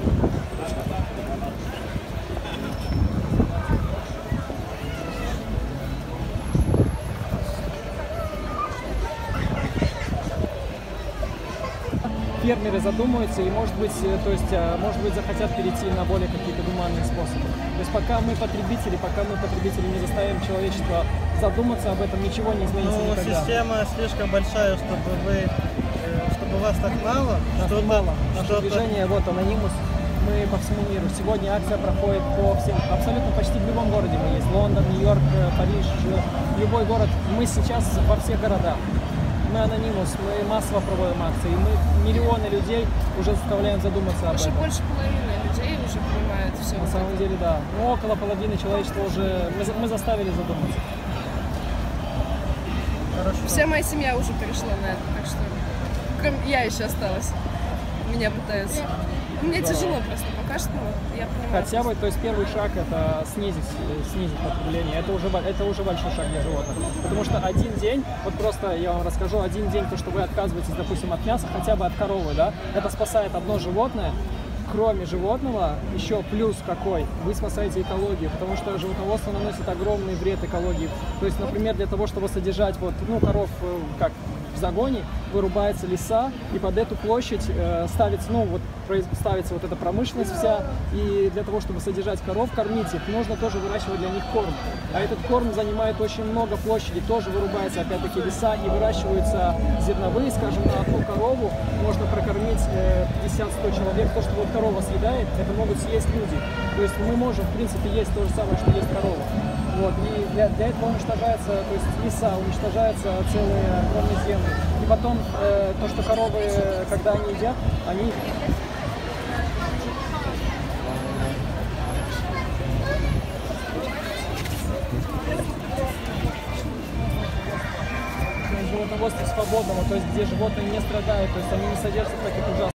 Фермеры задумаются и, может быть, захотят перейти на более какие-то гуманные способы. То есть пока мы потребители не заставим человечество задуматься об этом, ничего не изменится никогда. Система слишком большая, чтобы вас так мало. Нас мало. Наше движение, вот Anonymous, мы по всему миру. Сегодня акция проходит по всем, абсолютно почти в любом городе мы есть. Лондон, Нью-Йорк, Париж, любой город. Мы сейчас во всех городах. Мы Anonymous, мы массово проводим акции, и мы миллионы людей уже заставляем задуматься об этом. Уже больше половины людей уже понимают все. На самом деле, да. Ну, около половины человечества уже мы заставили задуматься. Хорошо. Вся моя семья уже перешла на это, так что кроме я еще осталась. Меня пытаются. Мне тяжело просто пока что, я понимаю. Хотя бы, то есть первый шаг это снизить потребление. Это уже большой шаг для животных. Потому что один день, вот просто я вам расскажу, один день, то, что вы отказываетесь, допустим, от мяса, хотя бы от коровы, да, это спасает одно животное. Кроме животного, еще плюс какой, вы спасаете экологию, потому что животноводство наносит огромный вред экологии. То есть, например, для того, чтобы содержать коров как в загоне, вырубаются леса, и под эту площадь ставится вот эта промышленность вся, и для того, чтобы содержать коров, кормить их, нужно тоже выращивать для них корм. А этот корм занимает очень много площади, тоже вырубается опять-таки леса, и выращиваются зерновые, скажем, на одну корову можно прокормить 50-100 человек. То, что вот корова съедает, это могут съесть люди. То есть мы можем, в принципе, есть то же самое, что есть корова. Вот, и для этого уничтожается, то есть леса, уничтожаются целые огромные земли. И потом то, что коровы, когда они едят, они... Животноводство свободного, то есть где животные не страдают, то есть они не содержат таких ужасных